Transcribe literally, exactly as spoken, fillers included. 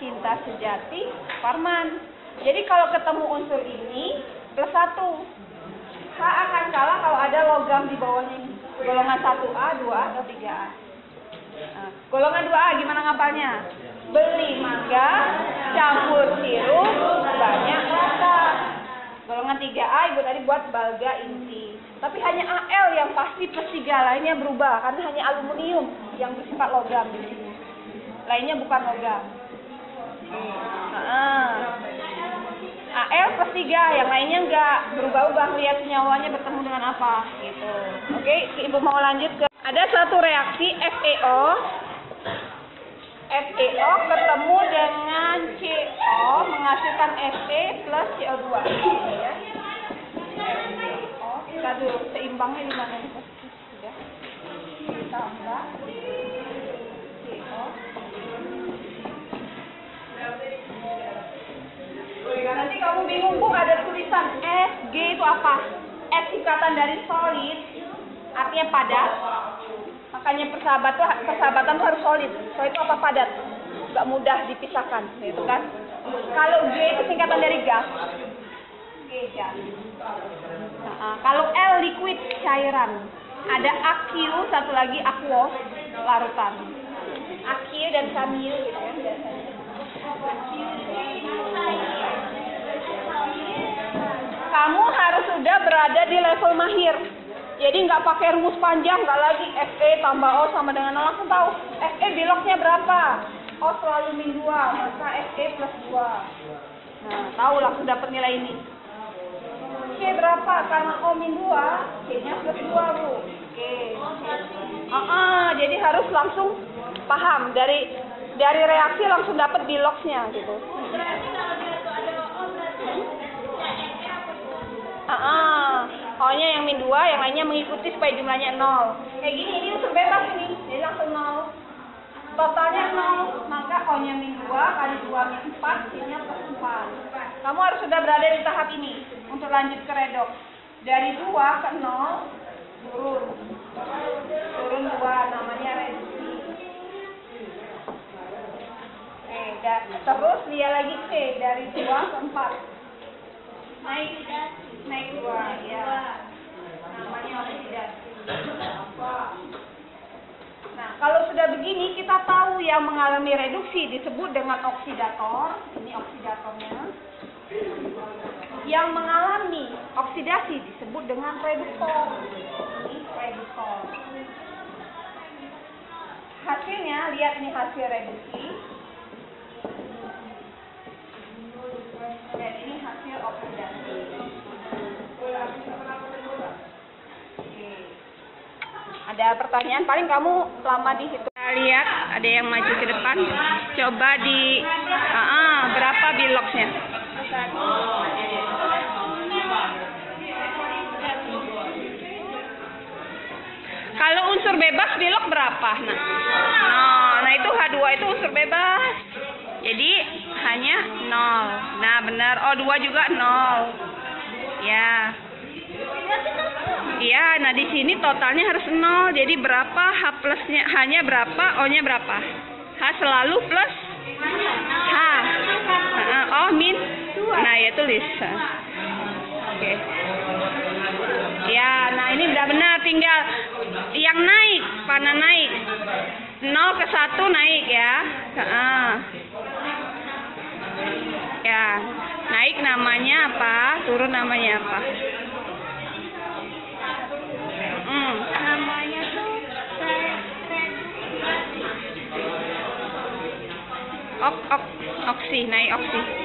cinta sejati, Parman. Jadi kalau ketemu unsur ini, plus satu. K akan kalah kalau ada logam di bawahnya ini. Golongan satu A, dua A, atau tiga A. Nah, golongan dua A gimana ngapalnya? Beli mangga, campur sirup, banyak rasa. Golongan tiga A ibu tadi buat balga inti. Tapi hanya A L yang pasti plus tiga, lainnya berubah. Karena hanya aluminium yang bersifat logam di sini. Lainnya bukan logam. Nah, A L plus tiga, yang lainnya enggak berubah-ubah. Lihat senyawanya bertemu dengan apa gitu. Oke, ibu mau lanjut ke ada satu reaksi F E O. F E O ketemu dengan C O menghasilkan Fe plus C O dua. Ya. Oh, kita dulu seimbangnya di mana nih? Sudah. Ditambah C O. Nanti kamu bingung, Bu, ada tulisan S, G itu apa? S singkatan dari solid, artinya padat. Makanya persahabatan, persahabatan itu harus solid. Solid itu apa? Padat. Gak mudah dipisahkan, gitu kan? Kalau G itu singkatan dari gas. G, gas. Nah, kalau L, liquid, cairan. Ada aqueous, satu lagi aquos, larutan. Aqueous dan samil, gitu kan biasanya. Kamu harus sudah berada di level mahir. Jadi nggak pakai rumus panjang, nggak lagi Fe tambah O sama dengan nol, langsung tahu Fe beloknya berapa. O selalu min dua, maka Fe plus dua. Nah, tahu langsung dapat nilai ini. C berapa? Karena O min dua, C-nya plus dua, Bu. Oke. Uh -uh, jadi harus langsung paham dari dari reaksi langsung dapat biloknya gitu. Ah, uh-uh. O-nya yang min dua, yang lainnya mengikuti supaya jumlahnya nol. Kayak gini, ini unsur bebas ini, jadi langsung nol. Totalnya nol, maka O-nya min dua kali dua min empat, C-nya plus empat. Kamu harus sudah berada di tahap ini untuk lanjut ke redoks. Dari dua ke nol, turun. Turun dua, namanya reduksi. Oke, terus dia lagi C, dari dua ke empat. Naik, naik dua, ya. Namanya oksidasi. Nah, kalau sudah begini, kita tahu yang mengalami reduksi disebut dengan oksidator. Ini oksidatornya. Yang mengalami oksidasi disebut dengan reduktor. Ini reduktor. Hasilnya, lihat nih hasil reduksi. Dan ini hasil oksidasi. Oke. Ada pertanyaan? Paling kamu lama di situ. Kita lihat ada yang maju ke depan. Coba di uh, uh, berapa biloknya? Kalau unsur bebas bilok berapa? Nah, nah, nah itu H dua itu unsur bebas. Jadi hanya nol. Nah, benar. O dua juga nol. Ya. Iya, nah di sini totalnya harus nol. Jadi berapa H plusnya? H-nya berapa? O-nya berapa? H selalu plus H. Nah, O min. Nah, ya tulis. Oke. Ya, nah ini udah benar. Tinggal yang naik, mana naik? nol ke satu naik ya. Heeh. Ya, naik namanya apa? Turun namanya apa? Hmm. Namanya tuh ok ok oksi, naik oksi.